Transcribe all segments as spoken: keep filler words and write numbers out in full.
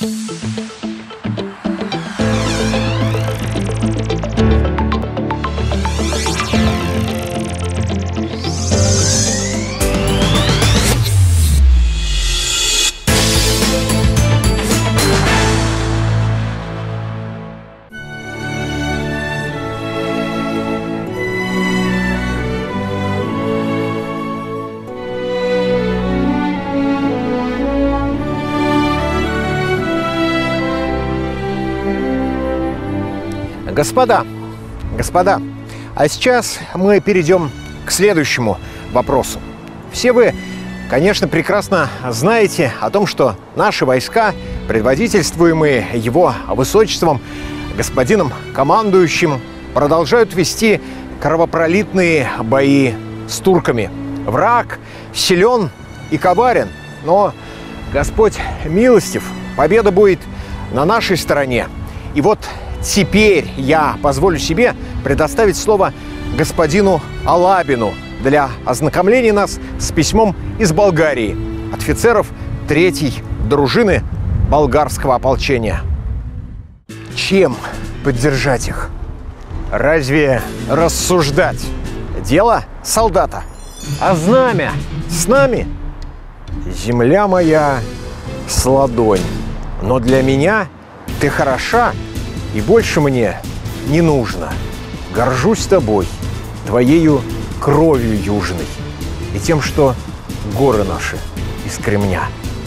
Господа, господа, а сейчас мы перейдем к следующему вопросу. Все вы, конечно, прекрасно знаете о том, что наши войска, предводительствуемые его высочеством, господином командующим, продолжают вести кровопролитные бои с турками. Враг силен и коварен, но Господь милостив, победа будет на нашей стороне. И вот теперь я позволю себе предоставить слово господину Алабину для ознакомления нас с письмом из Болгарии от офицеров третьей дружины болгарского ополчения. Чем поддержать их? Разве рассуждать? Дело солдата. А знамя с нами? Земля моя с ладонь, но для меня ты хороша, и больше мне не нужно. Горжусь тобой, твоею кровью южной и тем, что горы наши из кремня.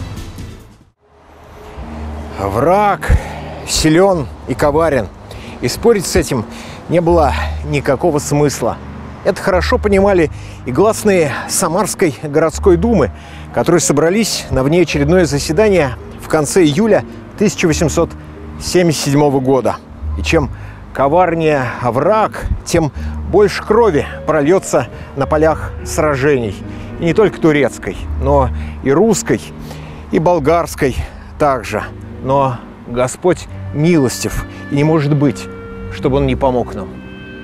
Враг силен и коварен, и спорить с этим не было никакого смысла. Это хорошо понимали и гласные Самарской городской думы, которые собрались на внеочередное заседание в конце июля тысяча восемьсот семьдесят седьмого года. И чем коварнее враг, тем больше крови прольется на полях сражений. И не только турецкой, но и русской, и болгарской также. Но Господь милостив, и не может быть, чтобы Он не помог нам.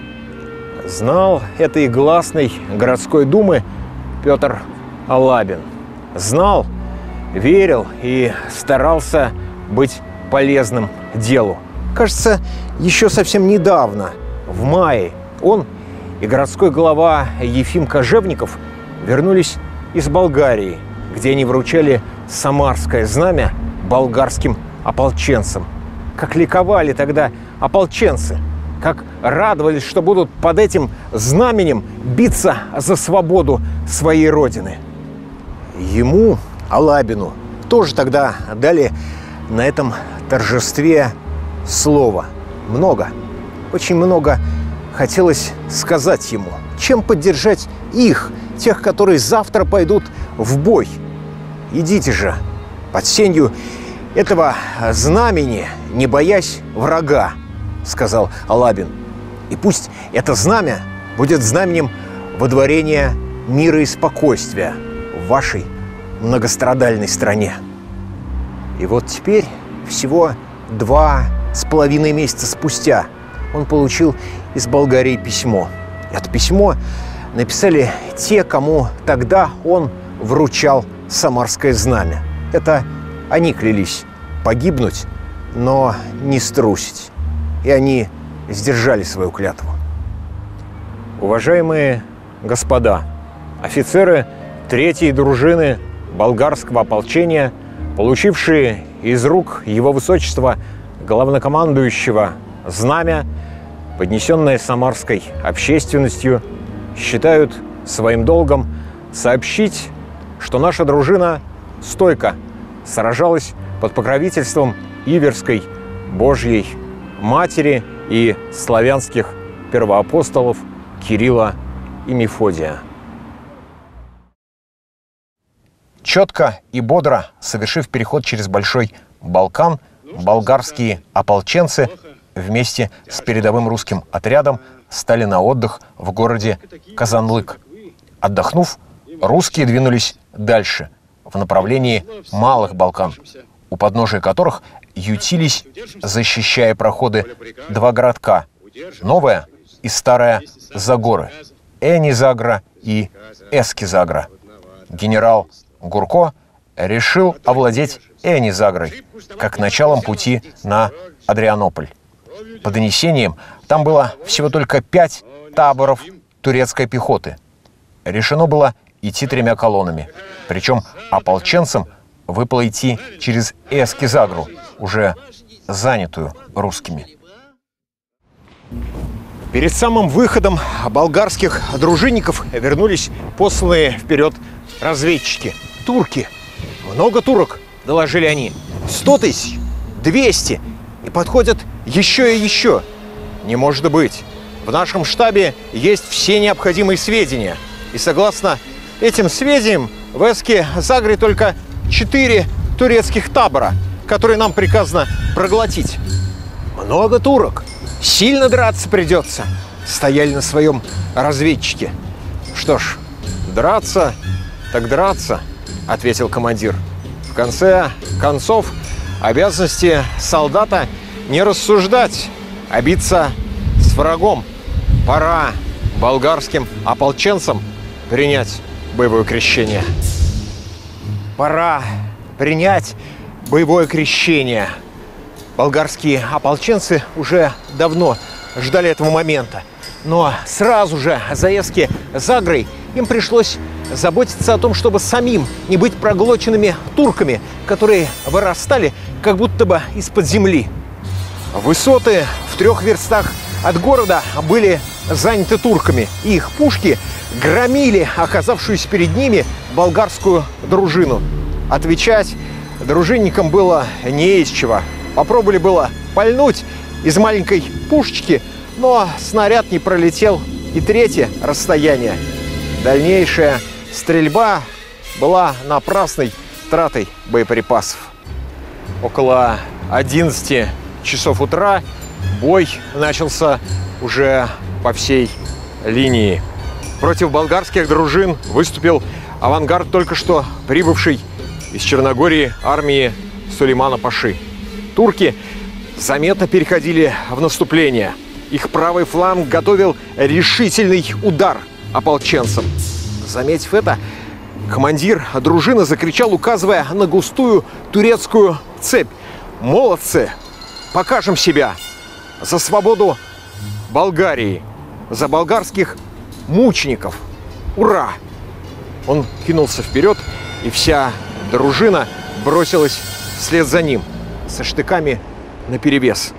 Знал это и гласный городской думы Петр Алабин. Знал, верил и старался быть полезным делу. Кажется, еще совсем недавно, в мае, он и городской глава Ефим Кожевников вернулись из Болгарии, где они вручали самарское знамя болгарским ополченцам. Как ликовали тогда ополченцы, как радовались, что будут под этим знаменем биться за свободу своей родины. Ему, Алабину, тоже тогда дали на этом торжестве слово. Много, очень много хотелось сказать ему. Чем поддержать их, тех, которые завтра пойдут в бой? Идите же под сенью этого знамени, не боясь врага, сказал Алабин. И пусть это знамя будет знаменем водворения мира и спокойствия в вашей многострадальной стране. И вот теперь, всего два с половиной месяца спустя, он получил из Болгарии письмо. Это письмо написали те, кому тогда он вручал самарское знамя. Это они клялись погибнуть, но не струсить. И они сдержали свою клятву. Уважаемые господа, офицеры третьей дружины болгарского ополчения, получившие из рук его высочества главнокомандующего знамя, поднесенное самарской общественностью, считают своим долгом сообщить, что наша дружина стойко сражалась под покровительством Иверской Божьей Матери и славянских первоапостолов Кирилла и Мефодия. Четко и бодро совершив переход через Большой Балкан, болгарские ополченцы вместе с передовым русским отрядом стали на отдых в городе Казанлык. Отдохнув, русские двинулись дальше, в направлении Малых Балкан, у подножия которых ютились, защищая проходы, два городка – Новая и Старая Загоры, Эни-Загра и Эски-Загра. Генерал Гурко решил овладеть Эни-Загрой, как началом пути на Адрианополь. По донесениям, там было всего только пять таборов турецкой пехоты. Решено было идти тремя колоннами. Причем ополченцам выпало идти через Эски-Загру, уже занятую русскими. Перед самым выходом болгарских дружинников вернулись посланные вперед разведчики. Турки. Много турок, доложили они. Сто тысяч, двести. И подходят еще и еще. Не может быть. В нашем штабе есть все необходимые сведения. И согласно этим сведениям, в Эски-Загре только четыре турецких табора, которые нам приказано проглотить. Много турок. Сильно драться придется. Стояли на своем разведчике. Что ж, драться, так драться, ответил командир. В конце концов, обязанности солдата не рассуждать, а биться с врагом. Пора болгарским ополченцам принять боевое крещение. Пора принять боевое крещение. Болгарские ополченцы уже давно ждали этого момента. Но сразу же за Эски-Загрой им пришлось заботиться о том, чтобы самим не быть проглоченными турками, которые вырастали как будто бы из-под земли. Высоты в трех верстах от города были заняты турками, и их пушки громили оказавшуюся перед ними болгарскую дружину. Отвечать дружинникам было не из чего. Попробовали было пальнуть из маленькой пушечки, но снаряд не пролетел и третье расстояние. Дальнейшая стрельба была напрасной тратой боеприпасов. Около одиннадцати часов утра бой начался уже по всей линии. Против болгарских дружин выступил авангард только что прибывшей из Черногории армии Сулеймана Паши. Турки заметно переходили в наступление. Их правый фланг готовил решительный удар ополченцам. Заметив это, командир дружины закричал, указывая на густую турецкую цепь: «Молодцы! Покажем себя! За свободу Болгарии! За болгарских мучеников! Ура!» Он кинулся вперед, и вся дружина бросилась вслед за ним, со штыками наперевес.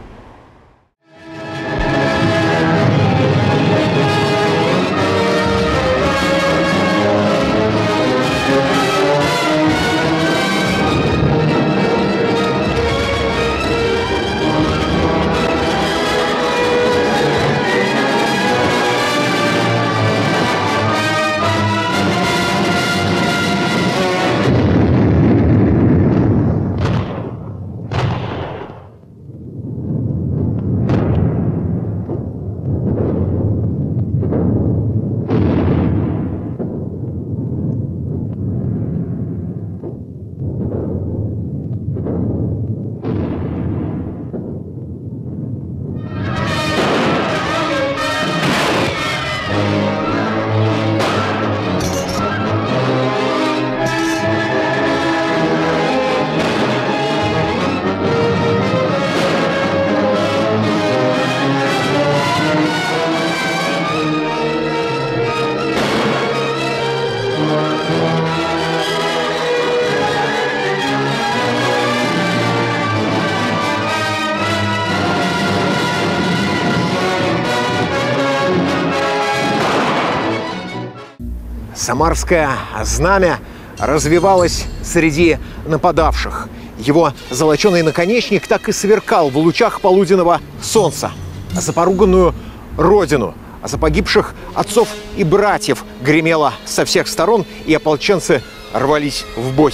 Самарское знамя развивалось среди нападавших. Его золоченый наконечник так и сверкал в лучах полуденного солнца. За поруганную родину, за погибших отцов и братьев гремело со всех сторон, и ополченцы рвались в бой.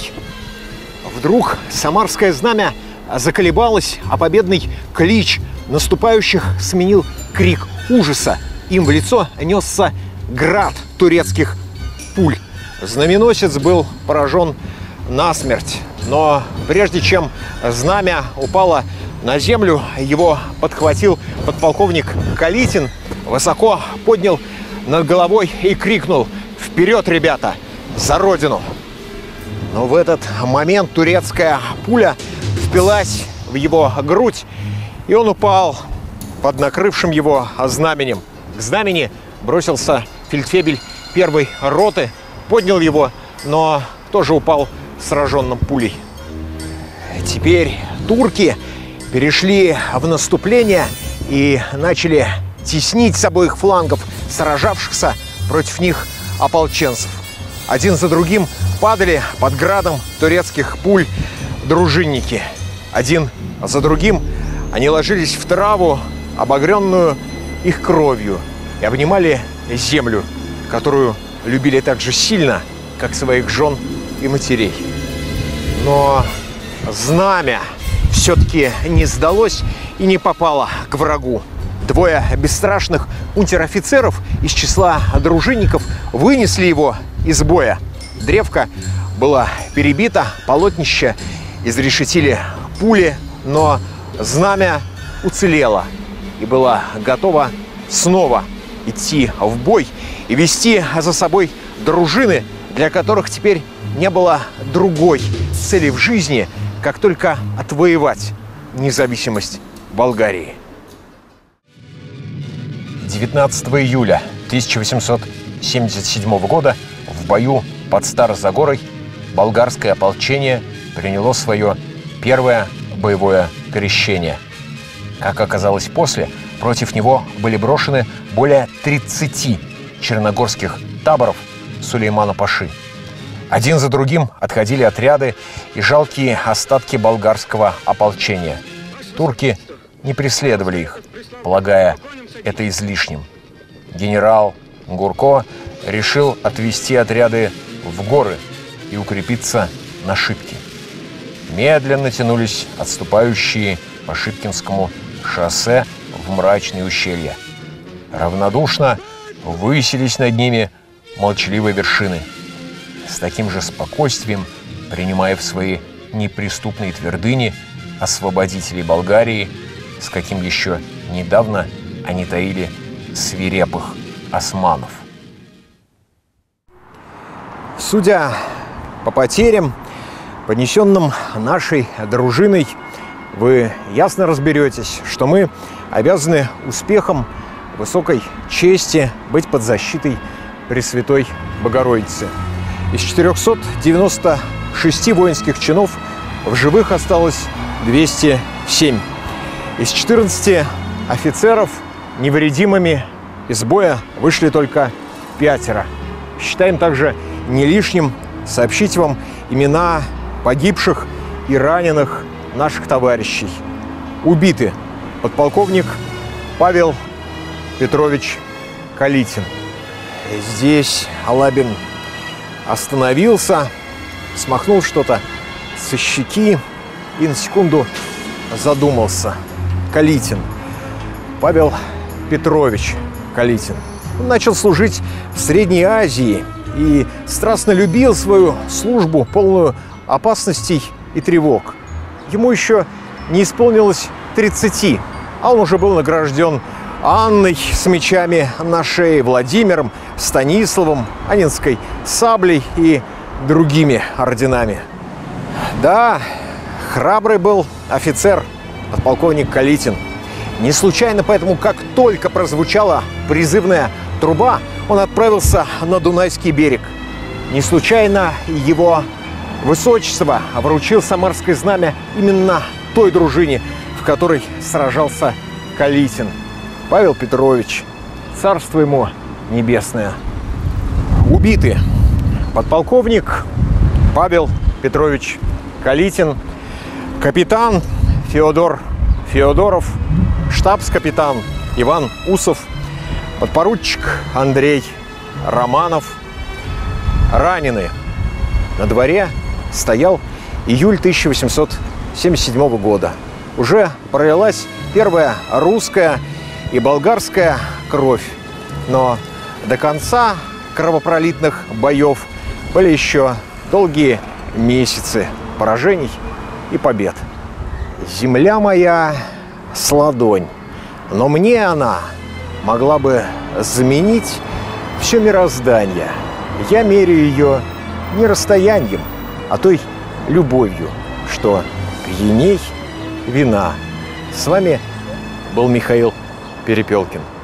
Вдруг самарское знамя заколебалось, а победный клич наступающих сменил крик ужаса. Им в лицо несся град турецких пуль. Знаменосец был поражен насмерть, но прежде чем знамя упало на землю, его подхватил подполковник Калитин, высоко поднял над головой и крикнул: «Вперед, ребята! За Родину!» Но в этот момент турецкая пуля впилась в его грудь, и он упал под накрывшим его знаменем. К знамени бросился фельдфебель первой роты, поднял его, но тоже упал сраженным пулей. Теперь турки перешли в наступление и начали теснить с обоих флангов сражавшихся против них ополченцев. Один за другим падали под градом турецких пуль дружинники. Один за другим они ложились в траву, обогренную их кровью, и обнимали землю, которую любили так же сильно, как своих жен и матерей. Но знамя все-таки не сдалось и не попало к врагу. Двое бесстрашных унтер-офицеров из числа дружинников вынесли его из боя. Древко было перебито, полотнище изрешетили пули, но знамя уцелело и было готово снова идти в бой и вести за собой дружины, для которых теперь не было другой цели в жизни, как только отвоевать независимость Болгарии. девятнадцатого июля тысяча восемьсот семьдесят седьмого года в бою под Старозагорой болгарское ополчение приняло свое первое боевое крещение. Как оказалось после, против него были брошены более тридцати черногорских таборов Сулеймана-паши. Один за другим отходили отряды и жалкие остатки болгарского ополчения. Турки не преследовали их, полагая это излишним. Генерал Гурко решил отвести отряды в горы и укрепиться на Шипке. Медленно тянулись отступающие по Шипкинскому шоссе в мрачные ущелья. Равнодушно высились над ними молчаливые вершины. С таким же спокойствием, принимая в свои неприступные твердыни освободителей Болгарии, с каким еще недавно они таили свирепых османов. Судя по потерям, понесенным нашей дружиной, вы ясно разберетесь, что мы обязаны успехом, высокой чести быть под защитой Пресвятой Богородицы. Из четырёхсот девяноста шести воинских чинов в живых осталось двести семь. Из четырнадцати офицеров невредимыми из боя вышли только пятеро. Считаем также не лишним сообщить вам имена погибших и раненых наших товарищей. Убиты подполковник Павел Петрович Калитин. Здесь Алабин остановился, смахнул что-то со щеки и на секунду задумался. Калитин. Павел Петрович Калитин. Он начал служить в Средней Азии и страстно любил свою службу, полную опасностей и тревог. Ему еще не исполнилось тридцати, а он уже был награжден Анной с мечами на шее, Владимиром, Станиславом, Анненской саблей и другими орденами. Да, храбрый был офицер, подполковник Калитин. Не случайно поэтому, как только прозвучала призывная труба, он отправился на Дунайский берег. Не случайно его высочество вручил самарское знамя именно той дружине, в которой сражался Калитин. Павел Петрович, царство ему небесное. Убиты подполковник Павел Петрович Калитин, капитан Феодор Феодоров, штабс-капитан Иван Усов, подпоручик Андрей Романов. Ранены. На дворе стоял июль тысяча восемьсот семьдесят седьмого года. Уже пролилась первая русская и болгарская кровь. Но до конца кровопролитных боев были еще долгие месяцы поражений и побед. Земля моя с ладонь, но мне она могла бы заменить все мироздание. Я меряю ее не расстоянием, а той любовью, что пьяней вина. С вами был Михаил Перепелкин.